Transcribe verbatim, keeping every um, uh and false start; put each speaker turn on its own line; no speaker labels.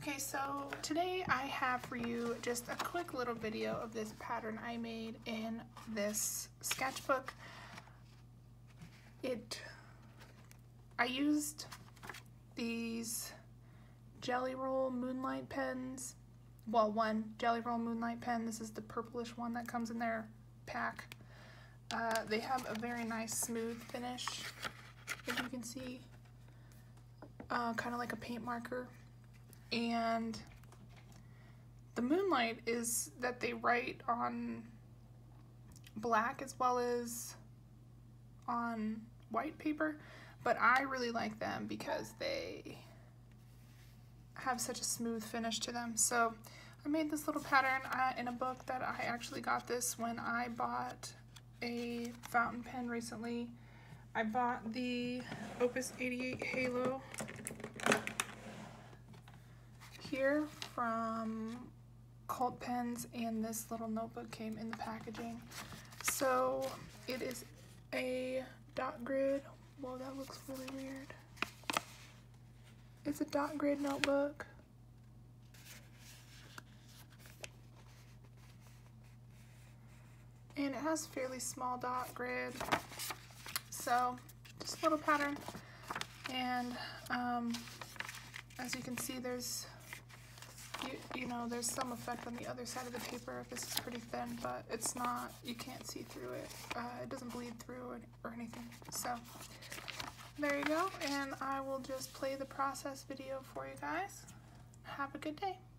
Okay, so today I have for you just a quick little video of this pattern I made in this sketchbook. It, I used these Jelly Roll Moonlight pens. Well, one Jelly Roll Moonlight pen. This is the purplish one that comes in their pack. Uh, they have a very nice smooth finish, as you can see, uh, kind of like a paint marker. And the Moonlight is that they write on black as well as on white paper, but I really like them because they have such a smooth finish to them. So I made this little pattern uh, in a book that I actually got this when I bought a fountain pen recently. I bought the Opus eighty-eight Halo here from Cult Pens, and this little notebook came in the packaging. So it is a dot grid. Whoa, that looks really weird. It's a dot grid notebook. And it has fairly small dot grid. So just a little pattern. And um, as you can see, there's You, you know, there's some effect on the other side of the paper. This is pretty thin, but it's not, you can't see through it. Uh, it doesn't bleed through or, or anything. So there you go, and I will just play the process video for you guys. Have a good day.